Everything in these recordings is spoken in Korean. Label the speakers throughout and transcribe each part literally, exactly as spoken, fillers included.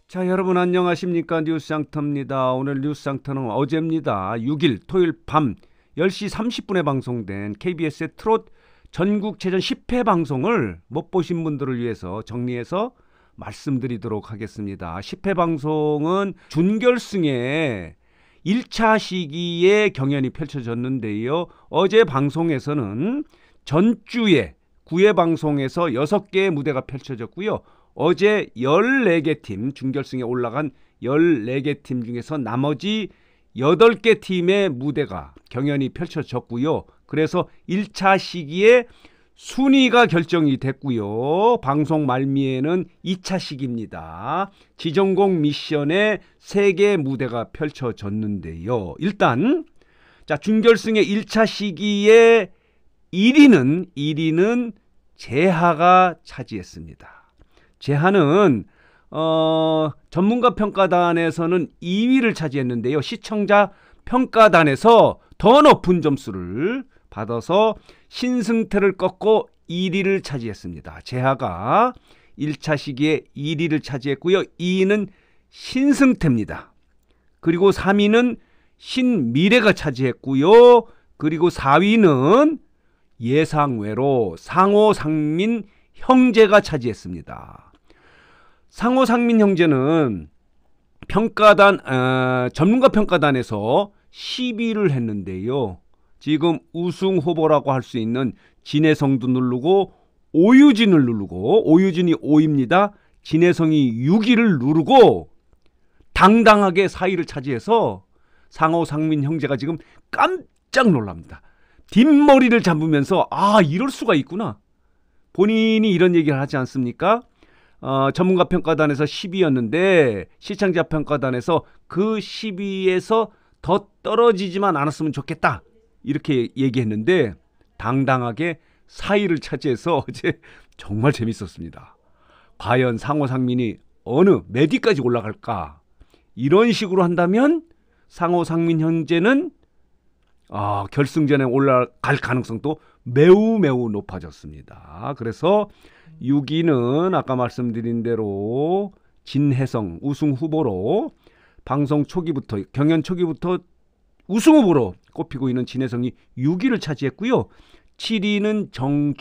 Speaker 1: 자, 여러분 안녕하십니까? 뉴스상터입니다. 오늘 뉴스상터는 어제입니다. 육 일 토요일 밤 열 시 삼십 분에 방송된 케이비에스의 트롯 전국체전 십 회 방송을 못 보신 분들을 위해서 정리해서 말씀드리도록 하겠습니다. 십 회 방송은 준결승에 일 차 시기에 경연이 펼쳐졌는데요. 어제 방송에서는 전주에 구 회 방송에서 여섯 개의 무대가 펼쳐졌고요. 어제 열네 개 팀, 준결승에 올라간 열네 개 팀 중에서 나머지 여덟 개 팀의 무대가 경연이 펼쳐졌고요. 그래서 일 차 시기에 순위가 결정이 됐고요. 방송 말미에는 이 차 시기입니다. 지정곡 미션의 세 개 무대가 펼쳐졌는데요. 일단 자, 준결승의 일 차 시기의 일 위는 일 위는 재하가 차지했습니다. 재하는 어, 전문가 평가단에서는 이 위를 차지했는데요. 시청자 평가단에서 더 높은 점수를 받아서 신승태를 꺾고 일 위를 차지했습니다. 재하가 일 차 시기에 일 위를 차지했고요. 이 위는 신승태입니다. 그리고 삼 위는 신미래가 차지했고요. 그리고 사 위는 예상외로 상호상민 형제가 차지했습니다. 상호상민 형제는 평가단 어, 전문가 평가단에서 십 위를 했는데요. 지금 우승 후보라고 할 수 있는 진혜성도 누르고 오유진을 누르고, 오유진이 오 위입니다. 진혜성이 육 위를 누르고 당당하게 사 위를 차지해서 상호상민 형제가 지금 깜짝 놀랍니다. 뒷머리를 잡으면서 아, 이럴 수가 있구나. 본인이 이런 얘기를 하지 않습니까? 어, 전문가 평가단에서 십 위였는데 시청자 평가단에서 그 십 위에서 더 떨어지지만 않았으면 좋겠다, 이렇게 얘기했는데 당당하게 사 위를 차지해서 어제 정말 재밌었습니다. 과연 상호상민이 어느 몇 위까지 올라갈까? 이런 식으로 한다면 상호상민 형제는 아, 결승전에 올라갈 가능성도 매우 매우 높아졌습니다. 그래서 육 위는 아까 말씀드린 대로 진혜성 우승 후보로, 방송 초기부터 경연 초기부터 우승 후보로 꼽히고 있는 진혜성이 육 위를 차지했고요. 칠 위는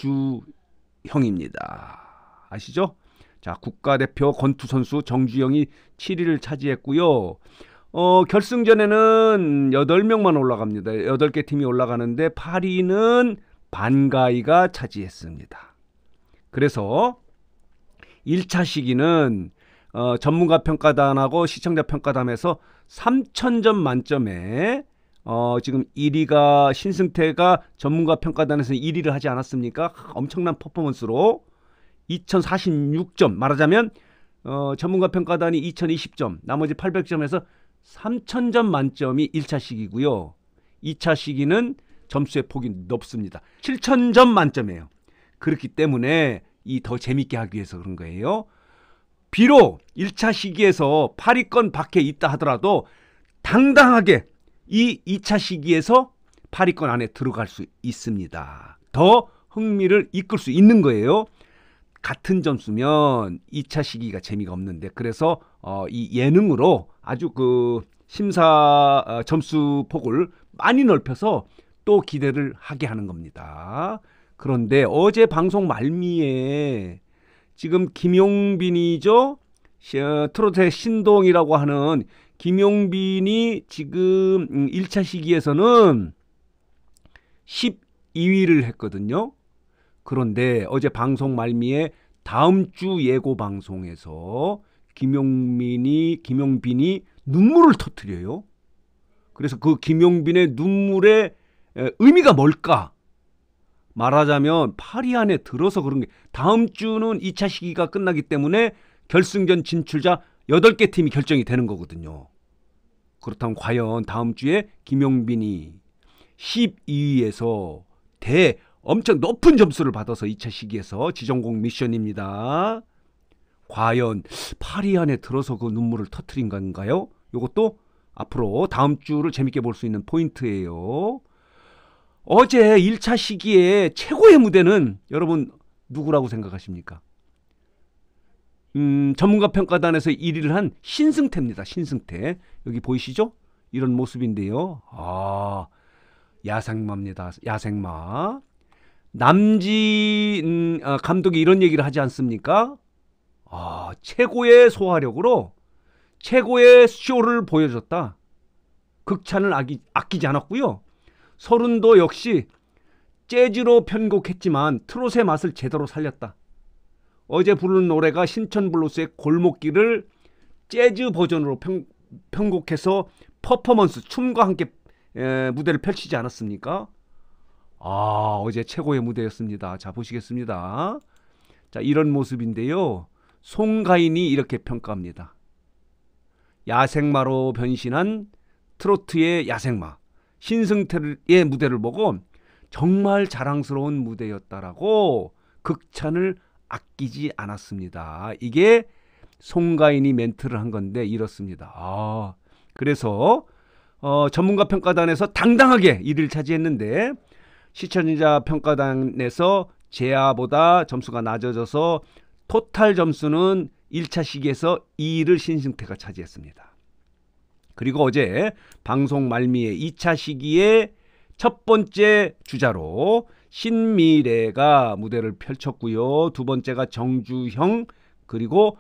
Speaker 1: 정주형입니다. 아시죠? 자, 국가대표 권투 선수 정주영이 칠 위를 차지했고요. 어, 결승전에는 여덟 명만 올라갑니다. 여덟 개 팀이 올라가는데 팔 위는 반가이가 차지했습니다. 그래서 일 차 시기는 어, 전문가 평가단하고 시청자 평가단에서 삼천 점 만점에 어, 지금 일 위가 신승태가 전문가 평가단에서 일 위를 하지 않았습니까? 엄청난 퍼포먼스로 이천사십육 점, 말하자면 어, 전문가 평가단이 이천이십 점, 나머지 팔백 점에서 삼천 점 만점이 일 차 시기고요. 이 차 시기는 점수의 폭이 높습니다. 칠천 점 만점이에요. 그렇기 때문에 이 더 재밌게 하기 위해서 그런 거예요. 비록 일 차 시기에서 팔 위권 밖에 있다 하더라도 당당하게 이 이 차 시기에서 팔 위권 안에 들어갈 수 있습니다. 더 흥미를 이끌 수 있는 거예요. 같은 점수면 이 차 시기가 재미가 없는데, 그래서 어, 이 예능으로 아주 그 심사 어, 점수 폭을 많이 넓혀서 또 기대를 하게 하는 겁니다. 그런데 어제 방송 말미에 지금 김용빈이죠, 트로트의 신동이라고 하는 김용빈이 지금 일 차 시기에서는 십이 위를 했거든요. 그런데 어제 방송 말미에 다음 주 예고 방송에서 김용빈이 김용빈이 눈물을 터뜨려요. 그래서 그 김용빈의 눈물의 의미가 뭘까? 말하자면 팔 위 안에 들어서 그런 게, 다음 주는 이 차 시기가 끝나기 때문에 결승전 진출자 여덟 개 팀이 결정이 되는 거거든요. 그렇다면 과연 다음 주에 김용빈이 십이 위에서 대 엄청 높은 점수를 받아서 이 차 시기에서 지정곡 미션입니다. 과연 팔 위 안에 들어서 그 눈물을 터뜨린 건가요? 이것도 앞으로 다음 주를 재밌게 볼 수 있는 포인트예요. 어제 일 차 시기에 최고의 무대는 여러분 누구라고 생각하십니까? 음, 전문가 평가단에서 일 위를 한 신승태입니다. 신승태. 여기 보이시죠? 이런 모습인데요. 아, 야생마입니다. 야생마. 남지 음, 아, 감독이 이런 얘기를 하지 않습니까? 아, 최고의 소화력으로 최고의 쇼를 보여줬다. 극찬을 아기, 아끼지 않았고요. 서른도 역시 재즈로 편곡했지만 트롯의 맛을 제대로 살렸다. 어제 부른 노래가 신천블루스의 골목길을 재즈 버전으로 편, 편곡해서 퍼포먼스, 춤과 함께 에, 무대를 펼치지 않았습니까? 아, 어제 최고의 무대였습니다. 자, 보시겠습니다. 자, 이런 모습인데요. 송가인이 이렇게 평가합니다. 야생마로 변신한 트로트의 야생마 신승태의 무대를 보고 정말 자랑스러운 무대였다라고 극찬을 아끼지 않았습니다. 이게 송가인이 멘트를 한 건데 이렇습니다. 아, 그래서 어, 전문가 평가단에서 당당하게 일 위를 차지했는데 시청자 평가단에서 제아보다 점수가 낮아져서 토탈 점수는 일 차 시기에서 이 위를 신승태가 차지했습니다. 그리고 어제 방송 말미에 이 차 시기에 첫 번째 주자로 신미래가 무대를 펼쳤고요. 두 번째가 정주형, 그리고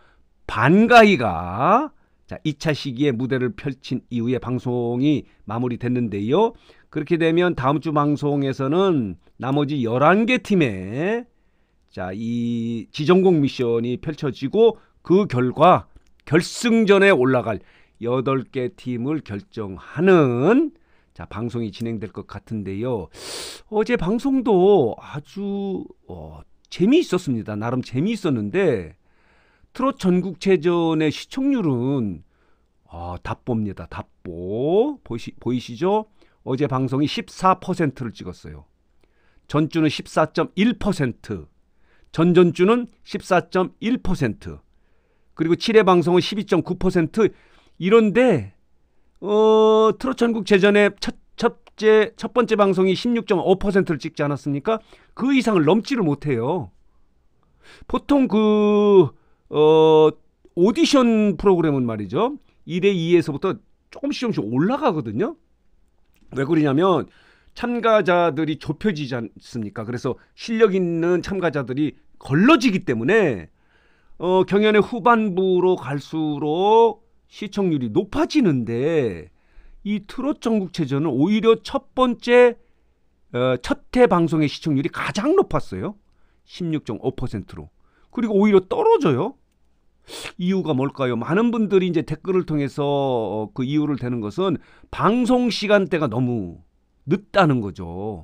Speaker 1: 반가이가 자, 이 차 시기에 무대를 펼친 이후에 방송이 마무리됐는데요. 그렇게 되면 다음 주 방송에서는 나머지 열한 개 팀의 자, 이 지정곡 미션이 펼쳐지고 그 결과 결승전에 올라갈 여덟 개 팀을 결정하는 자, 방송이 진행될 것 같은데요. 어제 방송도 아주 어, 재미있었습니다. 나름 재미있었는데 트롯 전국체전의 시청률은 아, 답보입니다. 답보. 보이시, 보이시죠? 어제 방송이 십사 퍼센트를 찍었어요. 전주는 십사 점 일 퍼센트, 전전주는 십사 점 일 퍼센트, 그리고 칠 회 방송은 십이 점 구 퍼센트. 이런데 어, 트롯 전국체전의 첫, 첫째, 첫 번째 방송이 십육 점 오 퍼센트를 찍지 않았습니까? 그 이상을 넘지를 못해요. 보통 그 어, 오디션 프로그램은 말이죠. 일 회, 이 회에서부터 조금씩 조금씩 올라가거든요. 왜 그러냐면 참가자들이 좁혀지지 않습니까? 그래서 실력 있는 참가자들이 걸러지기 때문에 어, 경연의 후반부로 갈수록 시청률이 높아지는데 이 트롯 전국체전은 오히려 첫 번째 어, 첫 회 방송의 시청률이 가장 높았어요. 십육 점 오 퍼센트로. 그리고 오히려 떨어져요. 이유가 뭘까요? 많은 분들이 이제 댓글을 통해서 그 이유를 대는 것은 방송 시간대가 너무 늦다는 거죠.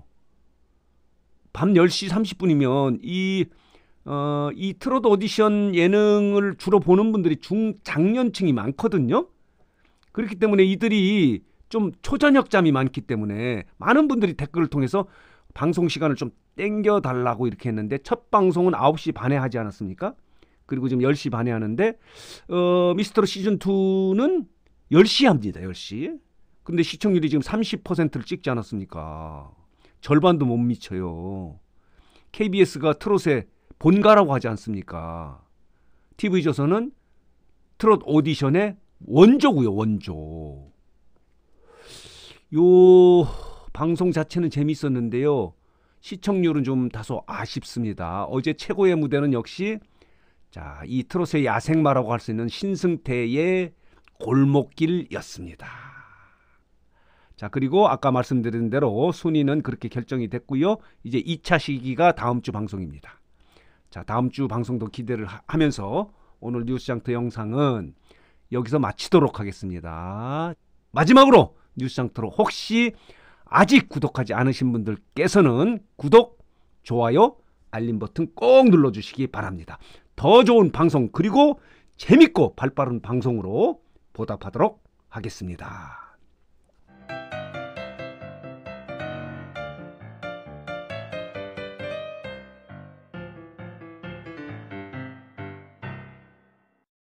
Speaker 1: 밤 열 시 삼십 분이면 이, 어, 이 트롯 오디션 예능을 주로 보는 분들이 중장년층이 많거든요. 그렇기 때문에 이들이 좀 초저녁잠이 많기 때문에 많은 분들이 댓글을 통해서 방송 시간을 좀 땡겨달라고 이렇게 했는데 첫 방송은 아홉 시 반에 하지 않았습니까? 그리고 지금 열 시 반에 하는데 어, 미스터로 시즌이는 열 시에 합니다. 열 시. 근데 시청률이 지금 삼십 퍼센트를 찍지 않았습니까? 절반도 못 미쳐요. 케이비에스가 트롯의 본가라고 하지 않습니까? 티비조선은 트롯 오디션의 원조고요. 원조. 요 방송 자체는 재밌었는데요. 시청률은 좀 다소 아쉽습니다. 어제 최고의 무대는 역시 자, 이 트롯의 야생마라고 할 수 있는 신승태의 골목길이었습니다. 자, 그리고 아까 말씀드린 대로 순위는 그렇게 결정이 됐고요. 이제 이 차 시기가 다음 주 방송입니다. 자, 다음 주 방송도 기대를 하, 하면서 오늘 뉴스장터 영상은 여기서 마치도록 하겠습니다. 마지막으로 뉴스장터로 혹시 아직 구독하지 않으신 분들께서는 구독, 좋아요, 알림 버튼 꼭 눌러주시기 바랍니다. 더 좋은 방송 그리고 재밌고 발빠른 방송으로 보답하도록 하겠습니다.